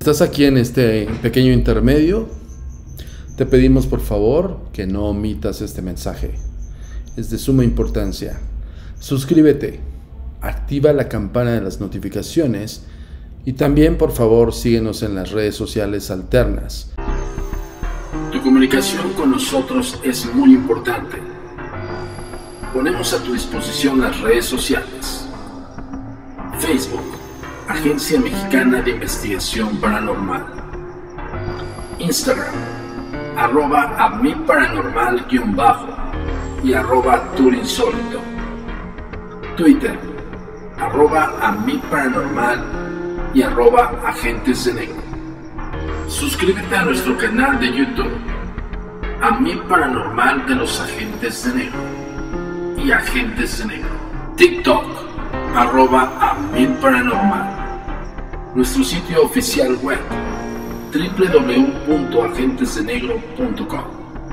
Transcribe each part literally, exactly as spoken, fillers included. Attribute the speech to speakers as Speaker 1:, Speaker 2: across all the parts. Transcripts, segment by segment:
Speaker 1: estás aquí en este pequeño intermedio, te pedimos por favor que no omitas este mensaje. Es de suma importancia. Suscríbete, activa la campana de las notificaciones y también por favor síguenos en las redes sociales alternas. Tu comunicación con nosotros es muy importante. Ponemos a tu disposición las redes sociales. Facebook, Agencia Mexicana de Investigación Paranormal. Instagram, arroba a mi paranormal guión bajo y arroba turinsólito. Twitter, arroba a mi paranormal y arroba agentes de negro. Suscríbete a nuestro canal de YouTube, A Mi Paranormal de los Agentes de Negro y Agentes de Negro. TikTok, arroba A Mi Paranormal. Nuestro sitio oficial web, doble u doble u doble u punto agentes de negro punto com.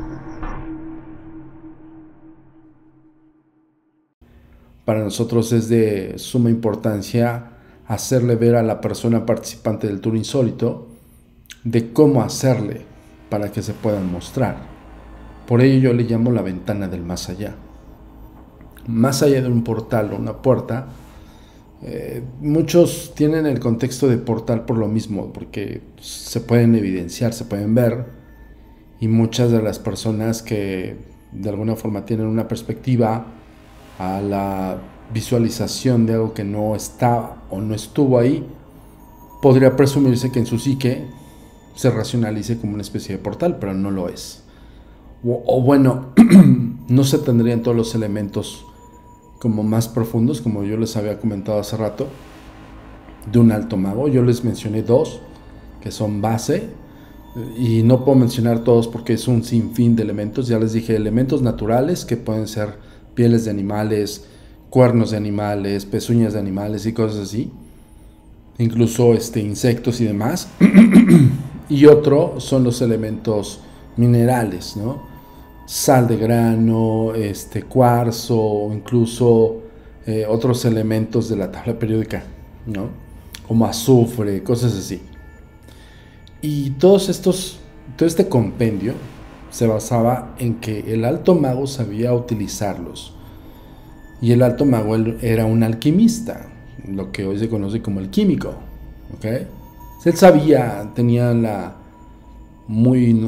Speaker 1: Para nosotros es de suma importancia hacerle ver a la persona participante del tour insólito de cómo hacerle para que se puedan mostrar. Por ello yo le llamo la ventana del más allá. Más allá de un portal o una puerta, eh, muchos tienen el contexto de portal por lo mismo, porque se pueden evidenciar, se pueden ver, y muchas de las personas que de alguna forma tienen una perspectiva a la visualización de algo que no está o no estuvo ahí, podría presumirse que en su psique se racionalice como una especie de portal, pero no lo es. O, o bueno, no se tendrían todos los elementos como más profundos, como yo les había comentado hace rato, de un alto mago. Yo les mencioné dos, que son base, y no puedo mencionar todos porque es un sinfín de elementos. Ya les dije, elementos naturales que pueden ser pieles de animales, cuernos de animales, pezuñas de animales y cosas así, incluso este, insectos y demás. Y otro son los elementos minerales, ¿no? Sal de grano, este, cuarzo, incluso eh, otros elementos de la tabla periódica, ¿no? Como azufre, cosas así. Y todos estos, todo este compendio se basaba en que el alto mago sabía utilizarlos. Y el alto mago era un alquimista, lo que hoy se conoce como el químico, ¿ok? Él sabía, tenía la muy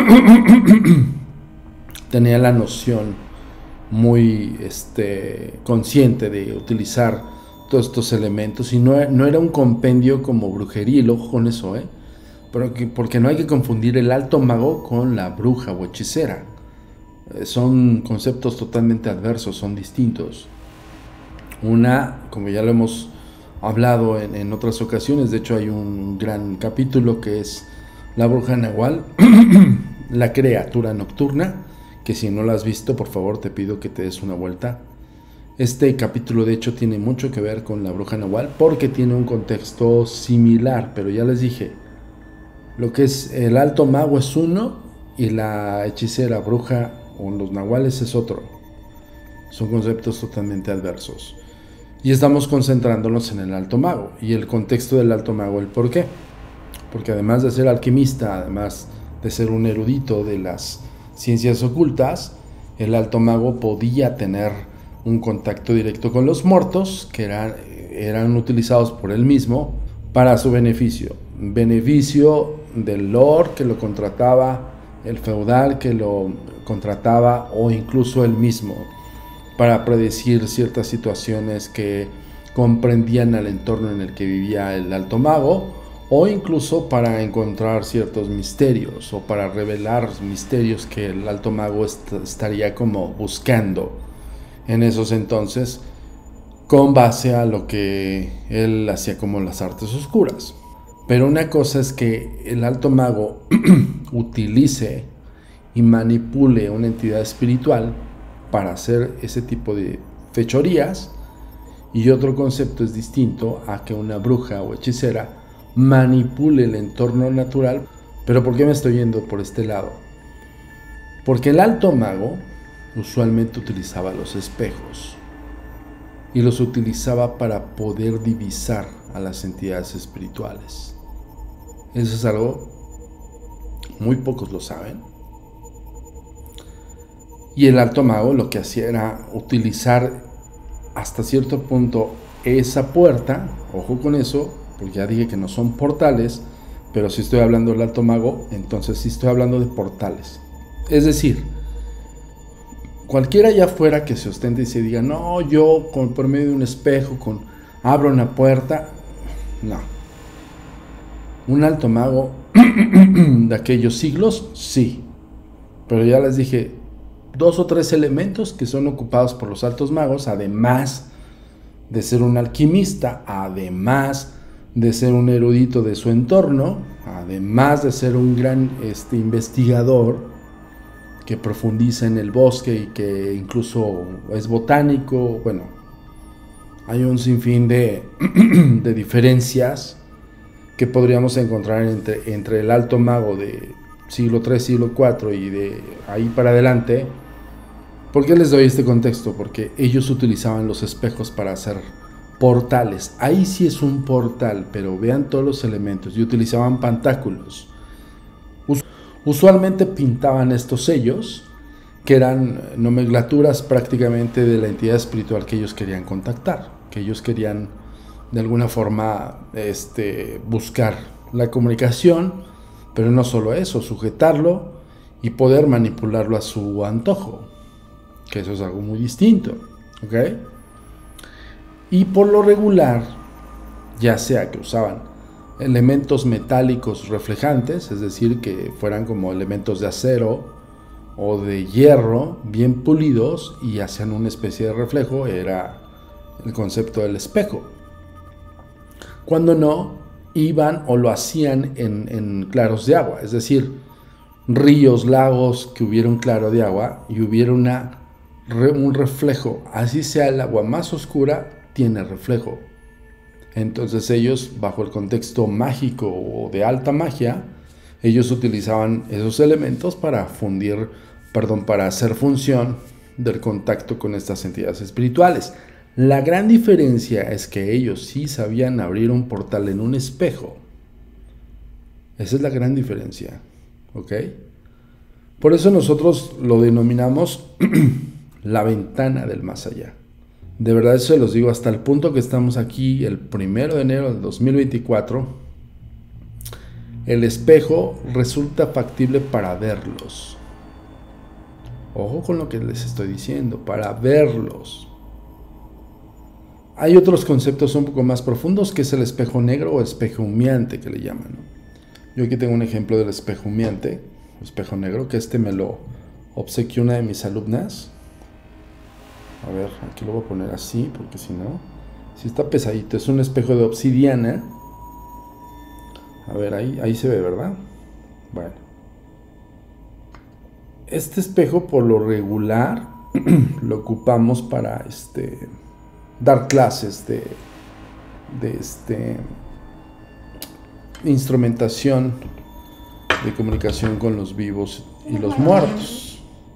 Speaker 1: tenía la noción muy este, consciente de utilizar todos estos elementos, y no, no era un compendio como brujería, y ojo con eso, ¿eh? Pero que, porque no hay que confundir el alto mago con la bruja o hechicera. Eh, son conceptos totalmente adversos, son distintos. Una, como ya lo hemos hablado en, en otras ocasiones, de hecho hay un gran capítulo que es la bruja nahual, la criatura nocturna, que si no la has visto, por favor te pido que te des una vuelta. Este capítulo de hecho tiene mucho que ver con la bruja nahual porque tiene un contexto similar, pero ya les dije, lo que es el alto mago es uno y la hechicera, bruja o los nahuales es otro. Son conceptos totalmente adversos. Y estamos concentrándonos en el alto mago y el contexto del alto mago, el por qué. Porque además de ser alquimista, además de ser un erudito de las ciencias ocultas, el alto mago podía tener un contacto directo con los muertos, que eran, eran utilizados por él mismo para su beneficio. Beneficio del lord que lo contrataba, el feudal que lo contrataba, o incluso él mismo, para predecir ciertas situaciones que comprendían el entorno en el que vivía el alto mago, o incluso para encontrar ciertos misterios o para revelar misterios que el alto mago est- estaría como buscando en esos entonces, con base a lo que él hacía como las artes oscuras. Pero una cosa es que el alto mago utilice y manipule una entidad espiritual para hacer ese tipo de fechorías, y otro concepto es distinto a que una bruja o hechicera manipule el entorno natural. Pero ¿por qué me estoy yendo por este lado? Porque el alto mago usualmente utilizaba los espejos y los utilizaba para poder divisar a las entidades espirituales. Eso es algo muy pocos lo saben. Y el alto mago lo que hacía era utilizar hasta cierto punto esa puerta, ojo con eso, porque ya dije que no son portales, pero si estoy hablando del alto mago, entonces sí estoy hablando de portales. Es decir, cualquiera allá afuera que se ostente y se diga, no, yo con, por medio de un espejo, con abro una puerta, no. Un alto mago de aquellos siglos, sí, pero ya les dije, dos o tres elementos que son ocupados por los altos magos, además de ser un alquimista, además de ser un erudito de su entorno, además de ser un gran este, investigador que profundiza en el bosque y que incluso es botánico. Bueno, hay un sinfín de, de diferencias que podríamos encontrar entre, entre el alto mago de siglo tres, siglo cuatro y de ahí para adelante. ¿Por qué les doy este contexto? Porque ellos utilizaban los espejos para hacer portales. Ahí sí es un portal, pero vean todos los elementos. Y utilizaban pantáculos. Usualmente pintaban estos sellos, que eran nomenclaturas prácticamente de la entidad espiritual que ellos querían contactar, que ellos querían de alguna forma este, buscar la comunicación, pero no solo eso, sujetarlo y poder manipularlo a su antojo, que eso es algo muy distinto, ¿ok? Y por lo regular, ya sea que usaban elementos metálicos reflejantes, es decir, que fueran como elementos de acero o de hierro bien pulidos y hacían una especie de reflejo, era el concepto del espejo. Cuando no, iban o lo hacían en, en claros de agua, es decir, ríos, lagos que hubiera un claro de agua y hubiera una, un reflejo, así sea el agua más oscura, tiene reflejo. Entonces ellos, bajo el contexto mágico o de alta magia, ellos utilizaban esos elementos para fundir, perdón, para hacer función del contacto con estas entidades espirituales. La gran diferencia es que ellos sí sabían abrir un portal en un espejo. Esa es la gran diferencia, ¿ok? Por eso nosotros lo denominamos la ventana del más allá. De verdad, eso se los digo, hasta el punto que estamos aquí el primero de enero del dos mil veinticuatro, el espejo resulta factible para verlos. Ojo con lo que les estoy diciendo, para verlos. Hay otros conceptos un poco más profundos, que es el espejo negro o espejo humeante, que le llaman, ¿no? Yo aquí tengo un ejemplo del espejo humeante, espejo negro, que este me lo obsequió una de mis alumnas. A ver, aquí lo voy a poner así, porque si no, si está pesadito. Es un espejo de obsidiana. A ver, ahí, ahí se ve, ¿verdad? Bueno. Este espejo, por lo regular, lo ocupamos para este, dar clases de, de este, instrumentación de comunicación con los vivos y los muertos.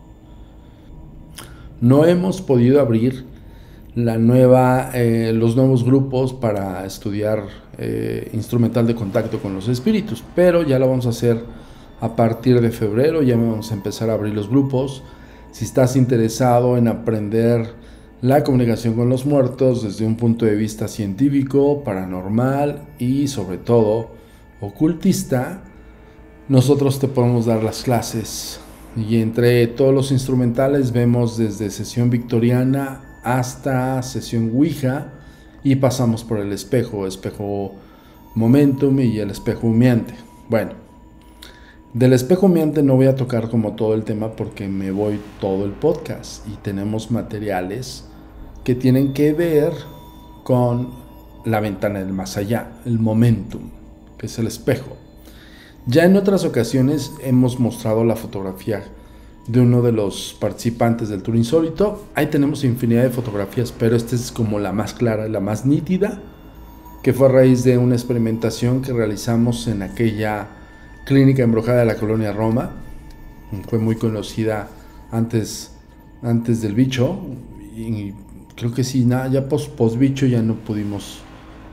Speaker 1: No hemos podido abrir la nueva, eh, los nuevos grupos para estudiar eh, instrumental de contacto con los espíritus, pero ya lo vamos a hacer a partir de febrero. Ya vamos a empezar a abrir los grupos. Si estás interesado en aprender la comunicación con los muertos desde un punto de vista científico, paranormal y sobre todo ocultista, nosotros te podemos dar las clases. Y entre todos los instrumentales vemos desde sesión victoriana hasta sesión Ouija, y pasamos por el espejo, espejo momentum y el espejo humeante. Bueno, del espejo humeante no voy a tocar como todo el tema porque me voy todo el podcast y tenemos materiales que tienen que ver con la ventana del más allá, el momentum, que es el espejo. Ya en otras ocasiones hemos mostrado la fotografía de uno de los participantes del Tour Insólito. Ahí tenemos infinidad de fotografías, pero esta es como la más clara, la más nítida, que fue a raíz de una experimentación que realizamos en aquella clínica embrujada de la colonia Roma. Fue muy conocida antes, antes del bicho, y creo que sí, nada, ya post, post bicho ya no pudimos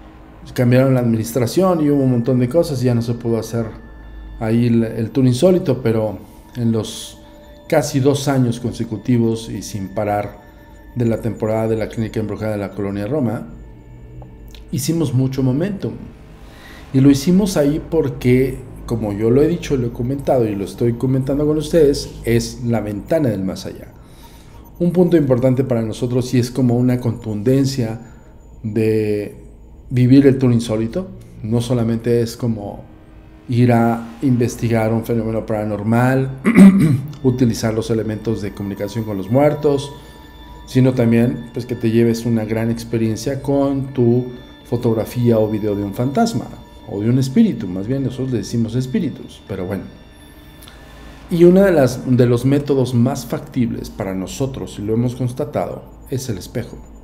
Speaker 1: cambiaron la administración y hubo un montón de cosas y ya no se pudo hacer ahí el, el tour insólito, pero en los casi dos años consecutivos y sin parar de la temporada de la Clínica Embrujada de la Colonia Roma, hicimos mucho momentum. Y lo hicimos ahí porque, como yo lo he dicho, lo he comentado y lo estoy comentando con ustedes, es la ventana del más allá. Un punto importante para nosotros sí es como una contundencia de vivir el tour insólito. No solamente es como ir a investigar un fenómeno paranormal, utilizar los elementos de comunicación con los muertos, sino también pues, que te lleves una gran experiencia con tu fotografía o video de un fantasma o de un espíritu. Más bien nosotros le decimos espíritus, pero bueno. Y uno de, de los métodos más factibles para nosotros, y lo hemos constatado, es el espejo.